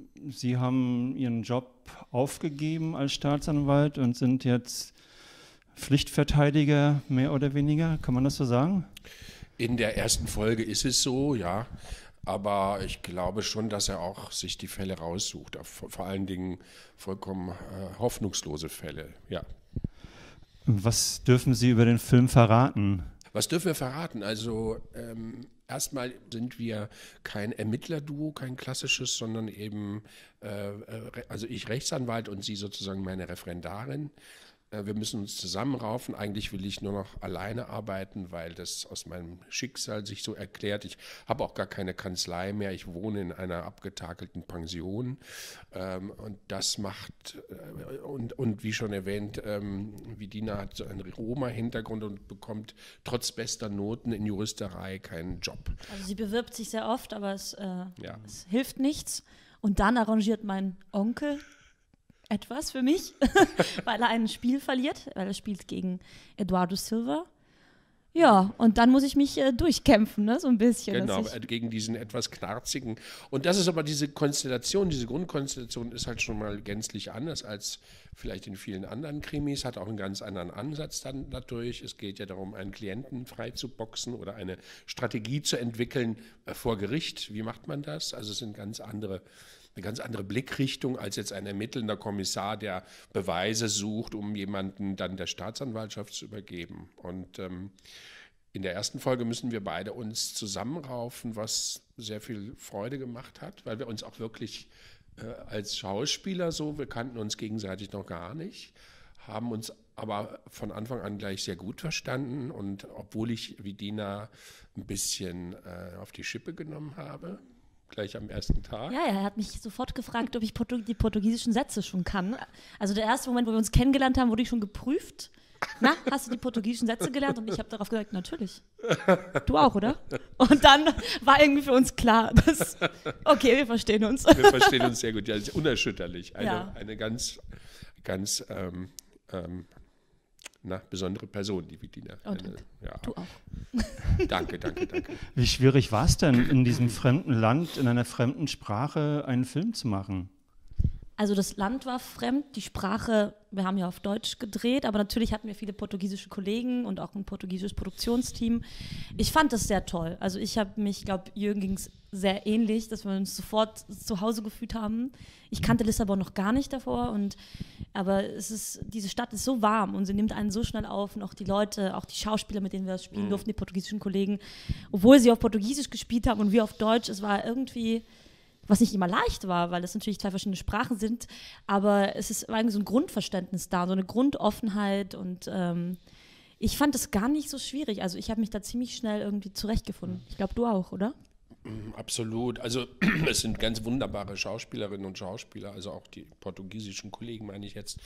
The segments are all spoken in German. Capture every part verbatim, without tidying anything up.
Sie haben Ihren Job aufgegeben als Staatsanwalt und sind jetzt Pflichtverteidiger, mehr oder weniger. Kann man das so sagen? In der ersten Folge ist es so, ja. Aber ich glaube schon, dass er auch sich die Fälle raussucht. Vor allen Dingen vollkommen äh, hoffnungslose Fälle, ja. Was dürfen Sie über den Film verraten? Was dürfen wir verraten? Also ähm, erstmal sind wir kein Ermittlerduo, kein klassisches, sondern eben, äh, also ich Rechtsanwalt und sie sozusagen meine Referendarin. Äh, wir müssen uns zusammenraufen. Eigentlich will ich nur noch alleine arbeiten, weil das aus meinem Schicksal sich so erklärt. Ich habe auch gar keine Kanzlei mehr. Ich wohne in einer abgetakelten Pension. Ähm, und das macht, äh, und, und wie schon erwähnt, ähm, Vidina hat so einen Roma-Hintergrund und bekommt trotz bester Noten in Juristerei keinen Job. Also sie bewirbt sich sehr oft, aber es, äh, ja. es hilft nichts. Und dann arrangiert mein Onkel etwas für mich, weil er ein Spiel verliert, weil er spielt gegen Eduardo Silva. Ja, und dann muss ich mich äh, durchkämpfen, ne, so ein bisschen. Genau, gegen diesen etwas knarzigen. Und das ist aber diese Konstellation, diese Grundkonstellation ist halt schon mal gänzlich anders als vielleicht in vielen anderen Krimis, hat auch einen ganz anderen Ansatz dann natürlich. Es geht ja darum, einen Klienten freizuboxen oder eine Strategie zu entwickeln äh, vor Gericht. Wie macht man das? Also es sind ganz andere eine ganz andere Blickrichtung als jetzt ein ermittelnder Kommissar, der Beweise sucht, um jemanden dann der Staatsanwaltschaft zu übergeben. Und ähm, in der ersten Folge müssen wir beide uns zusammenraufen, was sehr viel Freude gemacht hat, weil wir uns auch wirklich äh, als Schauspieler so, wir kannten uns gegenseitig noch gar nicht, haben uns aber von Anfang an gleich sehr gut verstanden. Und obwohl ich Vidina ein bisschen äh, auf die Schippe genommen habe, gleich am ersten Tag. Ja, er hat mich sofort gefragt, ob ich Portu- die portugiesischen Sätze schon kann. Also der erste Moment, wo wir uns kennengelernt haben, wurde ich schon geprüft. Na, hast du die portugiesischen Sätze gelernt? Und ich habe darauf gesagt, natürlich. Du auch, oder? Und dann war irgendwie für uns klar, dass, okay, wir verstehen uns. Wir verstehen uns sehr gut, ja, das ist unerschütterlich. Eine, ja. eine ganz, ganz ähm, ähm, na, besondere Person, die Vidina. Und eine, ja. du auch. Danke, danke, danke. Wie schwierig war es denn, in diesem fremden Land, in einer fremden Sprache einen Film zu machen? Also das Land war fremd, die Sprache, wir haben ja auf Deutsch gedreht, aber natürlich hatten wir viele portugiesische Kollegen und auch ein portugiesisches Produktionsteam. Ich fand das sehr toll. Also ich habe mich, ich glaube, Jürgen ging es sehr ähnlich, dass wir uns sofort zu Hause gefühlt haben. Ich kannte Lissabon noch gar nicht davor, und, aber es ist, diese Stadt ist so warm und sie nimmt einen so schnell auf, und auch die Leute, auch die Schauspieler, mit denen wir das spielen durften, die portugiesischen Kollegen, obwohl sie auf Portugiesisch gespielt haben und wir auf Deutsch, es war irgendwie, was nicht immer leicht war, weil das natürlich zwei verschiedene Sprachen sind, aber es ist irgendwie so ein Grundverständnis da, so eine Grundoffenheit, und ähm, ich fand das gar nicht so schwierig. Also ich habe mich da ziemlich schnell irgendwie zurechtgefunden. Ich glaube, du auch, oder? Absolut. Also es sind ganz wunderbare Schauspielerinnen und Schauspieler, also auch die portugiesischen Kollegen, meine ich jetzt.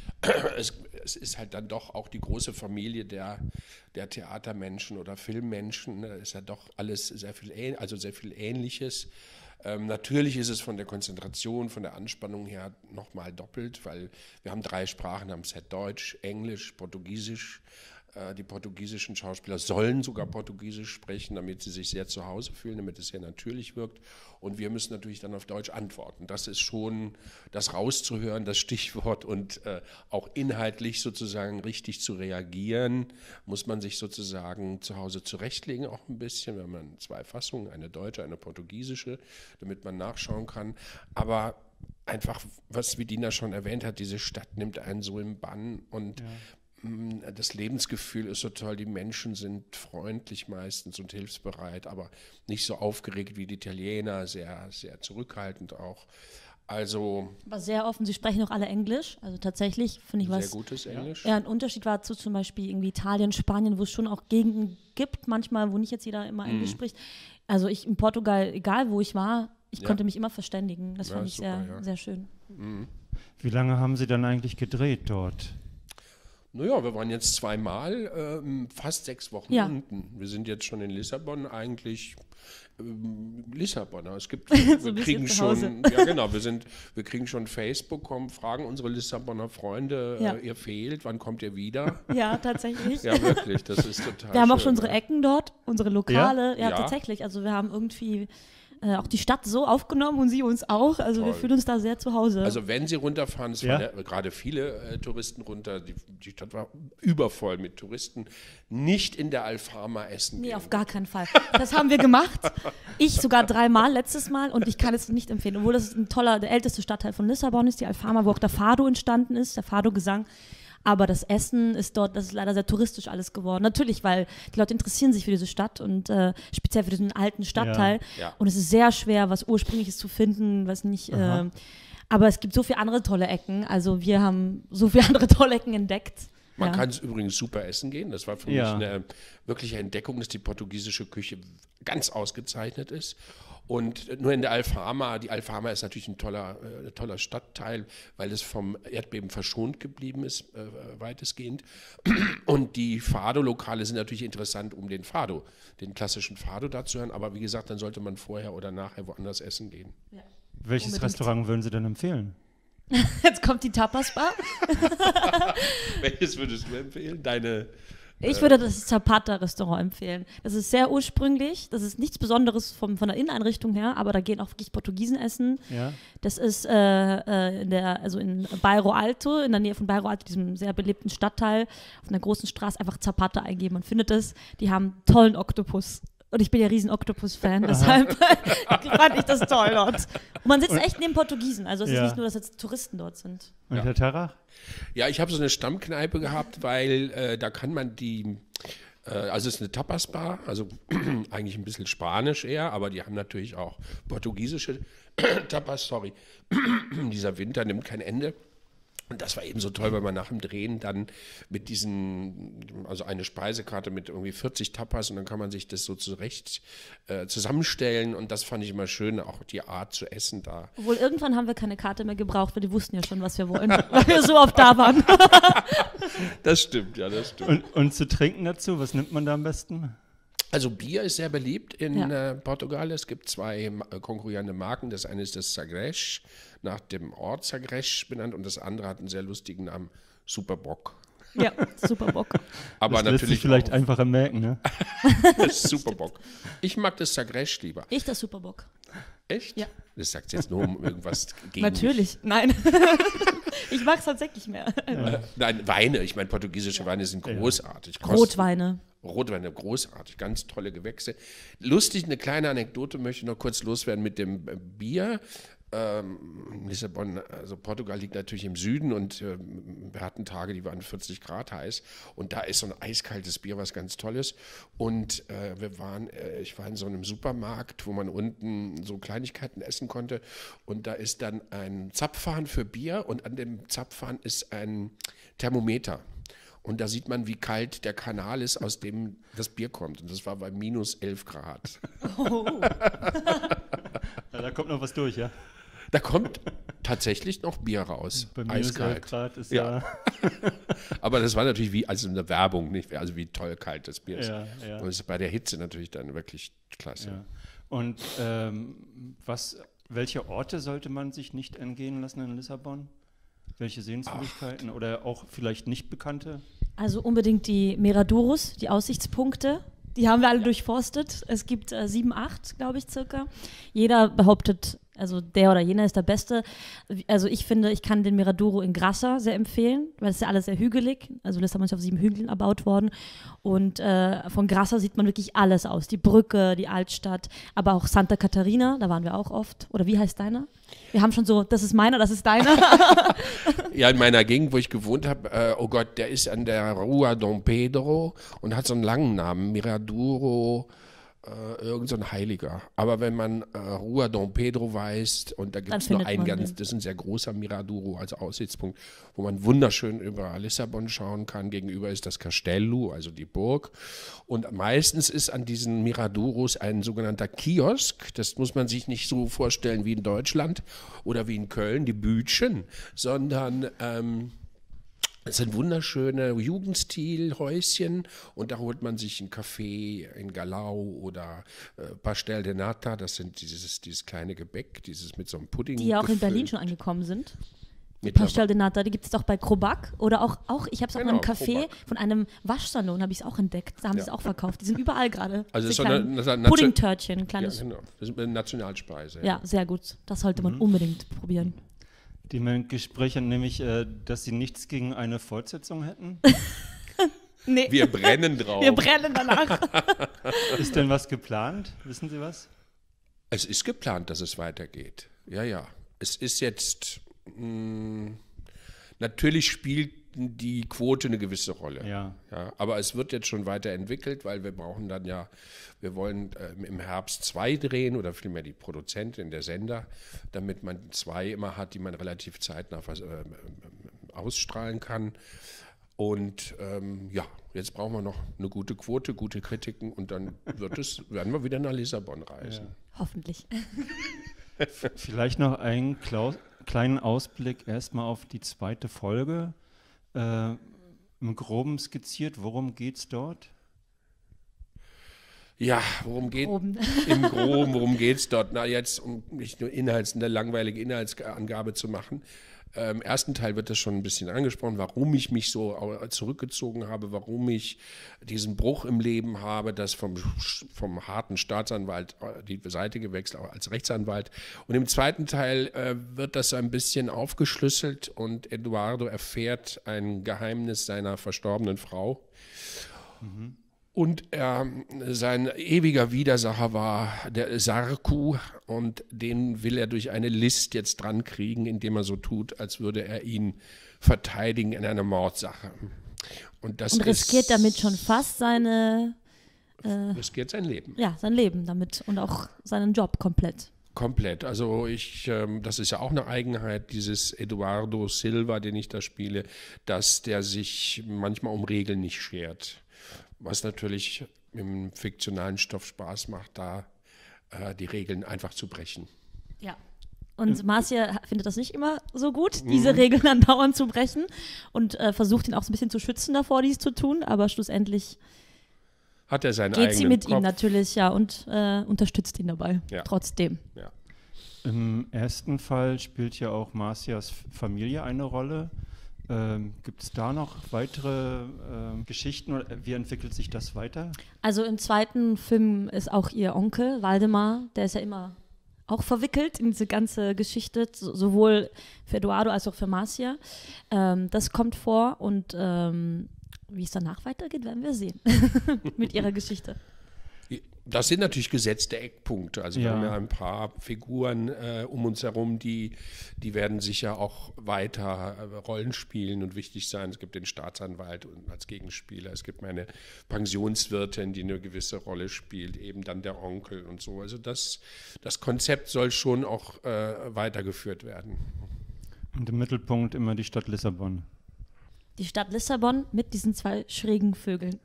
Es, es ist halt dann doch auch die große Familie der, der Theatermenschen oder Filmmenschen. Da ist ja doch alles sehr viel, ähn- also sehr viel Ähnliches. Ähm, natürlich ist es von der Konzentration, von der Anspannung her nochmal doppelt, weil wir haben drei Sprachen am Set: Deutsch, Englisch, Portugiesisch. Äh, die portugiesischen Schauspieler sollen sogar Portugiesisch sprechen, damit sie sich sehr zu Hause fühlen, damit es sehr natürlich wirkt. Und wir müssen natürlich dann auf Deutsch antworten. Das ist schon das rauszuhören, das Stichwort, und äh, auch inhaltlich sozusagen richtig zu reagieren, muss man sich sozusagen zu Hause zurechtlegen auch ein bisschen. Wir haben dann zwei Fassungen, eine deutsche, eine portugiesische, damit man nachschauen kann. Aber einfach, was Vidina schon erwähnt hat, diese Stadt nimmt einen so im Bann, und ja. Das Lebensgefühl ist so toll, die Menschen sind freundlich meistens und hilfsbereit, aber nicht so aufgeregt wie die Italiener, sehr, sehr zurückhaltend auch. Also, aber sehr offen, sie sprechen auch alle Englisch, also tatsächlich finde ich was. Sehr gutes Englisch. Ja, ein Unterschied war zu zum Beispiel irgendwie Italien, Spanien, wo es schon auch Gegenden gibt, manchmal, wo nicht jetzt jeder immer Englisch mm. spricht. Also ich in Portugal, egal wo ich war, ich ja. konnte mich immer verständigen. Das ja, fand ich super, sehr, ja. sehr schön. Mm. Wie lange haben Sie dann eigentlich gedreht dort? Naja, wir waren jetzt zweimal, ähm, fast sechs Wochen ja. unten. Wir sind jetzt schon in Lissabon, eigentlich ähm, Lissabonner. Es gibt, wir so kriegen schon, ja genau, wir sind, wir kriegen schon Facebook, kommen, fragen unsere Lissabonner Freunde, ja. äh, ihr fehlt, wann kommt ihr wieder? Ja, tatsächlich. Ja, wirklich, das ist total Wir haben schön, auch schon unsere Ecken dort, unsere Lokale, ja, ja, ja tatsächlich. Also wir haben irgendwie äh, auch die Stadt so aufgenommen und sie uns auch. Also Toll. wir fühlen uns da sehr zu Hause. Also wenn Sie runterfahren, es Ja. waren ja gerade viele äh, Touristen runter, die, die Stadt war übervoll mit Touristen, nicht in der Alfama essen Nee, gehen. auf gar keinen Fall. Das haben wir gemacht. Ich sogar dreimal letztes Mal und ich kann es nicht empfehlen. Obwohl das ein toller, der älteste Stadtteil von Lissabon ist, die Alfama, wo auch der Fado entstanden ist, der Fado-Gesang. Aber das Essen ist dort, das ist leider sehr touristisch alles geworden. Natürlich, weil die Leute interessieren sich für diese Stadt und äh, speziell für diesen alten Stadtteil. Ja. Ja. Und es ist sehr schwer, was Ursprüngliches zu finden, was nicht. Äh, aber es gibt so viele andere tolle Ecken. Also wir haben so viele andere tolle Ecken entdeckt. Man ja. kann es übrigens super essen gehen. Das war für Ja. mich eine wirkliche Entdeckung, dass die portugiesische Küche ganz ausgezeichnet ist. Und nur in der Alfama, die Alfama ist natürlich ein toller, äh, toller Stadtteil, weil es vom Erdbeben verschont geblieben ist, äh, weitestgehend. Und die Fado-Lokale sind natürlich interessant, um den Fado, den klassischen Fado da zu hören. Aber wie gesagt, dann sollte man vorher oder nachher woanders essen gehen. Ja. Welches Unbedingt. Restaurant würden Sie denn empfehlen? Jetzt kommt die Tapas-Bar. Welches würdest du empfehlen? Deine. Ich würde das Zapata-Restaurant empfehlen. Das ist sehr ursprünglich, das ist nichts Besonderes vom, von der Inneneinrichtung her, aber da gehen auch wirklich Portugiesen essen. Ja. Das ist äh, äh, in der, also in Bairro Alto, in der Nähe von Bairro Alto, diesem sehr belebten Stadtteil, auf einer großen Straße einfach Zapata eingeben. Man findet es. Die haben tollen Oktopus. Und ich bin ja riesen Oktopus-Fan, deshalb fand ich das toll dort. Und man sitzt Und- echt neben Portugiesen, also es Ja. ist nicht nur, dass jetzt Touristen dort sind. Und Ja. Herr Tarach? Ja, ich habe so eine Stammkneipe gehabt, weil äh, da kann man die, äh, also es ist eine Tapas-Bar, also eigentlich ein bisschen spanisch eher, aber die haben natürlich auch portugiesische Tapas, sorry. Dieser Winter nimmt kein Ende. Und das war eben so toll, weil man nach dem Drehen dann mit diesen, also eine Speisekarte mit irgendwie vierzig Tapas und dann kann man sich das so zurecht äh, zusammenstellen und das fand ich immer schön, auch die Art zu essen da. Obwohl irgendwann haben wir keine Karte mehr gebraucht, weil die wussten ja schon, was wir wollen, weil wir so oft da waren. Das stimmt, ja, das stimmt. Und, und zu trinken dazu, was nimmt man da am besten? Also Bier ist sehr beliebt in Ja. äh, Portugal. Es gibt zwei äh, konkurrierende Marken. Das eine ist das Sagres, nach dem Ort Sagres benannt und das andere hat einen sehr lustigen Namen, Superbock. Ja, super Bock. Aber das lässt sich natürlich vielleicht auch einfacher merken, ne? Superbock. Ich mag das Sagres lieber. Ich das super Bock. Echt? Ja. Das sagt jetzt nur um irgendwas gegen Natürlich, nein. Ich mag es tatsächlich mehr. Mich. Nein, Weine. Ich meine, portugiesische Weine sind großartig. Kosten- Rotweine. Rotweine, großartig, ganz tolle Gewächse. Lustig, eine kleine Anekdote möchte ich noch kurz loswerden mit dem äh, Bier. Ähm, Lissabon, also Portugal liegt natürlich im Süden und äh, wir hatten Tage, die waren vierzig Grad heiß und da ist so ein eiskaltes Bier was ganz Tolles und äh, wir waren, äh, ich war in so einem Supermarkt, wo man unten so Kleinigkeiten essen konnte und da ist dann ein Zapfhahn für Bier und an dem Zapfhahn ist ein Thermometer. Und da sieht man, wie kalt der Kanal ist, aus dem das Bier kommt. Und das war bei minus elf Grad. Ja, da kommt noch was durch, ja? Da kommt tatsächlich noch Bier raus. Bei minus elf Eiskalt. Grad ist Ja. ja. Aber das war natürlich wie also eine Werbung, nicht? Also wie toll kalt das Bier ist. Ja, ja. Und es ist bei der Hitze natürlich dann wirklich klasse. Ja. Und ähm, was, welche Orte sollte man sich nicht entgehen lassen in Lissabon? Welche Sehenswürdigkeiten oder auch vielleicht nicht bekannte? Also unbedingt die Miradouros, die Aussichtspunkte. Die haben wir alle durchforstet. Es gibt äh, sieben, acht, glaube ich, circa. Jeder behauptet, also der oder jener ist der Beste. Also ich finde, ich kann den Miradouro in Grassa sehr empfehlen, weil es ist ja alles sehr hügelig. Also Lissabon ist auf sieben Hügeln erbaut worden. Und äh, von Grassa sieht man wirklich alles aus. Die Brücke, die Altstadt, aber auch Santa Catarina, da waren wir auch oft. Oder wie heißt deiner? Wir haben schon so, das ist meiner, das ist deiner. Ja, in meiner Gegend, wo ich gewohnt habe, äh, oh Gott, der ist an der Rua Dom Pedro und hat so einen langen Namen, Miraduro, äh, irgend so ein Heiliger. Aber wenn man äh, Rua Dom Pedro weiß, und da gibt Dann es nur findet einen man ganz, den. das ist ein sehr großer Miraduro als Aussichtspunkt, wo man wunderschön über Lissabon schauen kann. Gegenüber ist das Castello, also die Burg. Und meistens ist an diesen Miraduros ein sogenannter Kiosk. Das muss man sich nicht so vorstellen wie in Deutschland oder wie in Köln, die Bütchen, sondern ähm, es sind wunderschöne Jugendstilhäuschen und da holt man sich einen Kaffee in Galau oder äh, Pastel de Nata, das sind dieses, dieses kleine Gebäck, dieses mit so einem Pudding Die ja auch in gefüllt. Berlin schon angekommen sind. Pastel de Nata, die gibt es auch bei Krobac oder auch, auch ich habe es auch Genau, in einem Café Krobac. von einem Waschsalon, habe ich es auch entdeckt. Da haben Ja. sie es auch verkauft. Die sind überall gerade. Also Diese so eine- kleinen eine- eine- Puddingtörtchen, ein Ja, kleines. genau. Das ist eine Nationalspeise. Ja, sehr gut. Das sollte man unbedingt probieren. Die mein Gespräch nämlich, äh, dass sie nichts gegen eine Fortsetzung hätten. Nee, Wir brennen drauf. wir brennen danach. Ist denn was geplant? Wissen Sie was? Es ist geplant, dass es weitergeht. Ja, ja. Es ist jetzt, mh, natürlich spielt die Quote eine gewisse Rolle. Ja. Ja, aber es wird jetzt schon weiterentwickelt, weil wir brauchen dann ja, wir wollen ähm, im Herbst zwei drehen oder vielmehr die Produzentin, der Sender, damit man zwei immer hat, die man relativ zeitnah was, äh, ausstrahlen kann. Und ähm, ja, jetzt brauchen wir noch eine gute Quote, gute Kritiken und dann wird es, werden wir wieder nach Lissabon reisen. Hoffentlich. Vielleicht noch einen Klau kleinen Ausblick erstmal auf die zweite Folge. Äh, Im Groben skizziert, worum geht es dort? Ja, worum geht Oben. im Groben, worum geht es dort? Na, jetzt, um nicht nur Inhalts, eine langweilige Inhaltsangabe zu machen. Äh, Im ersten Teil wird das schon ein bisschen angesprochen, warum ich mich so au- zurückgezogen habe, warum ich diesen Bruch im Leben habe, das vom, vom harten Staatsanwalt äh, die Seite gewechselt, auch als Rechtsanwalt. Und im zweiten Teil äh, wird das ein bisschen aufgeschlüsselt und Eduardo erfährt ein Geheimnis seiner verstorbenen Frau. Und er, sein ewiger Widersacher war der Sarku und den will er durch eine List jetzt dran kriegen, indem er so tut, als würde er ihn verteidigen in einer Mordsache. Und, das Und riskiert ist, damit schon fast seine, riskiert sein Leben. ja, sein Leben damit und auch seinen Job komplett. Komplett. Also ich, ähm, das ist ja auch eine Eigenheit dieses Eduardo Silva, den ich da spiele, dass der sich manchmal um Regeln nicht schert. Was natürlich im fiktionalen Stoff Spaß macht, da äh, die Regeln einfach zu brechen. Ja. Und Marcia findet das nicht immer so gut, diese Regeln andauernd zu brechen und äh, versucht ihn auch so ein bisschen zu schützen davor, dies zu tun, aber schlussendlich Hat er seinen geht eigenen sie mit Kopf. ihm natürlich, ja, und äh, unterstützt ihn dabei, Ja. trotzdem. Ja. Im ersten Fall spielt ja auch Marcias Familie eine Rolle. Ähm, Gibt es da noch weitere äh, Geschichten oder wie entwickelt sich das weiter? Also im zweiten Film ist auch ihr Onkel, Waldemar, der ist ja immer auch verwickelt in diese ganze Geschichte, so, sowohl für Eduardo als auch für Marcia. Ähm, das kommt vor und ähm, wie es danach weitergeht, werden wir sehen mit ihrer Geschichte. Das sind natürlich gesetzte Eckpunkte. Also wir Ja. haben ja ein paar Figuren äh, um uns herum, die, die werden sicher auch weiter äh, Rollen spielen und wichtig sein. Es gibt den Staatsanwalt und als Gegenspieler. Es gibt meine Pensionswirtin, die eine gewisse Rolle spielt, eben dann der Onkel und so. Also das, das Konzept soll schon auch äh, weitergeführt werden. Und im Mittelpunkt immer die Stadt Lissabon. Die Stadt Lissabon mit diesen zwei schrägen Vögeln.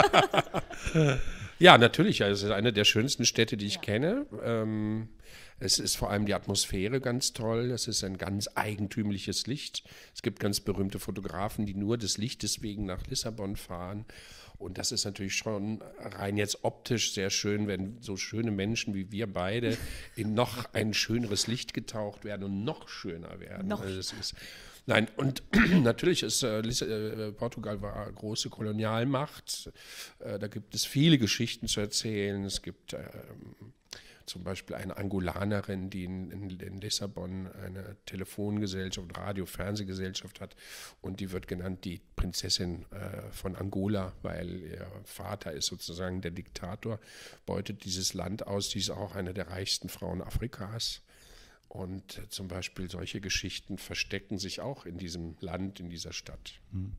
Ja, natürlich. Also es ist eine der schönsten Städte, die ich kenne. Ähm, es ist vor allem die Atmosphäre ganz toll. Es ist ein ganz eigentümliches Licht. Es gibt ganz berühmte Fotografen, die nur des Lichtes wegen nach Lissabon fahren. Und das ist natürlich schon rein jetzt optisch sehr schön, wenn so schöne Menschen wie wir beide in noch ein schöneres Licht getaucht werden und noch schöner werden. Noch Also es ist, nein, und natürlich ist äh, Liss äh, Portugal war eine große Kolonialmacht. Äh, da gibt es viele Geschichten zu erzählen. Es gibt äh, zum Beispiel eine Angolanerin, die in, in, in Lissabon eine Telefongesellschaft, Radio, Fernsehgesellschaft hat und die wird genannt die Prinzessin äh, von Angola, weil ihr Vater ist sozusagen der Diktator, beutet dieses Land aus. Die ist auch eine der reichsten Frauen Afrikas. Und äh, zum Beispiel solche Geschichten verstecken sich auch in diesem Land, in dieser Stadt.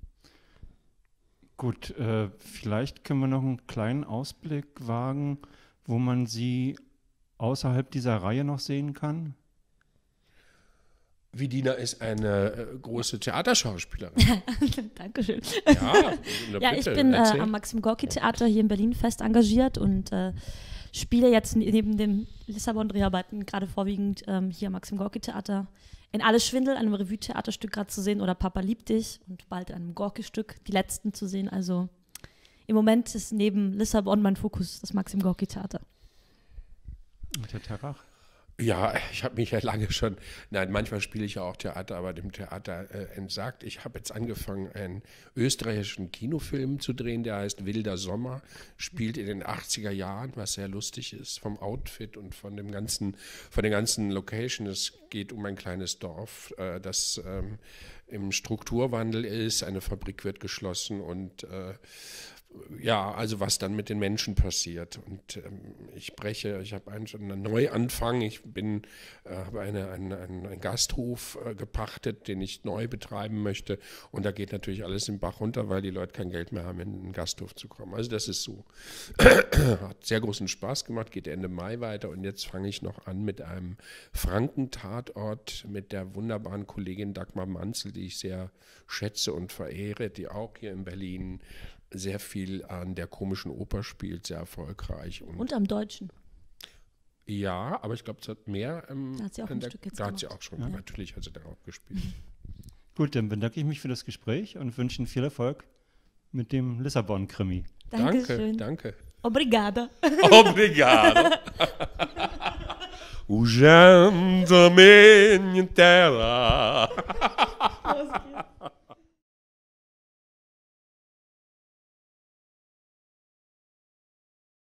Gut, äh, vielleicht können wir noch einen kleinen Ausblick wagen, wo man sie außerhalb dieser Reihe noch sehen kann. Vidina ist eine äh, große Theaterschauspielerin. Dankeschön. Ja, na Ja, ich bitte, bin äh, erzähl. am Maxim Gorki Theater hier in Berlin fest engagiert und äh, spiele jetzt neben den Lissabon-Dreharbeiten gerade vorwiegend ähm, hier am Maxim Gorki Theater in Alles Schwindel, einem Revue-Theaterstück gerade zu sehen oder Papa liebt dich und bald in einem Gorki-Stück, die letzten zu sehen. Also im Moment ist neben Lissabon mein Fokus das Maxim Gorki Theater. Und Herr Tarach? Ja, ich habe mich ja lange schon, nein, manchmal spiele ich ja auch Theater, aber dem Theater äh, entsagt. Ich habe jetzt angefangen, einen österreichischen Kinofilm zu drehen, der heißt Wilder Sommer, spielt in den achtziger Jahren, was sehr lustig ist, vom Outfit und von dem ganzen, von den ganzen Location. Es geht um ein kleines Dorf, äh, das ähm, im Strukturwandel ist, eine Fabrik wird geschlossen und äh, ja, also was dann mit den Menschen passiert. Und ähm, ich breche, ich habe einen, einen Neuanfang, ich bin, äh, habe eine, eine, einen, einen Gasthof äh, gepachtet, den ich neu betreiben möchte. Und da geht natürlich alles im Bach runter, weil die Leute kein Geld mehr haben, in einen Gasthof zu kommen. Also das ist so. Hat sehr großen Spaß gemacht, geht Ende Mai weiter. Und jetzt fange ich noch an mit einem Franken-Tatort mit der wunderbaren Kollegin Dagmar Manzel, die ich sehr schätze und verehre, die auch hier in Berlin sehr viel an der Komischen Oper spielt, sehr erfolgreich. Und, Und am Deutschen. Ja, aber ich glaube, es hat mehr. Ähm, Da hat sie auch ein der, Stück jetzt Da hat sie gemacht. auch schon, Ja. natürlich hat sie da auch gespielt. Gut, dann bedanke ich mich für das Gespräch und wünsche Ihnen viel Erfolg mit dem Lissabon-Krimi. Danke, Dankeschön. danke. Obrigada. Obrigado. O gentleman in terra.